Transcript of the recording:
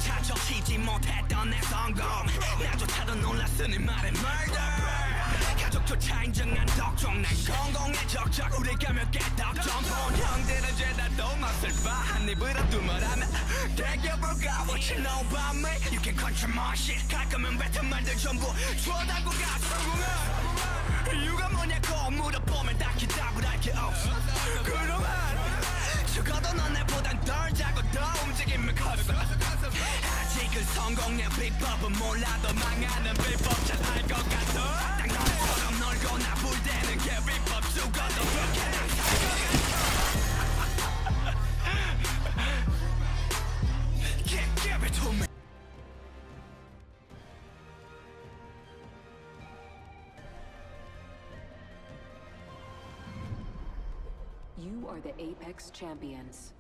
찾아치지 못했던 내 성공 나조차도 놀랐으니 말해 murder 가족조차 인정한 덕종 난 공공의 적적 우리가 몇 개 덕종 본 형들은 죄다 또 맛을 봐 한 입으로 두말하면 대겨볼까 What you know about me You can control my shit 갈 거면 뱉은 말들 전부 주워담고 가 성공은 이유가 뭐냐고 물어보면 딱히 답을 할 게 없어 그동안 적어도 너네보단 덜 자고 더 움직임을 컸어 아직은 성공의 비법은 몰라도 망하는 비법 잘 알 것 같아 딱 너처럼 놀고 나불대는 게 비법 죽어도 그렇게 난 살 것 같아 Give it to me You are the Apex Champions.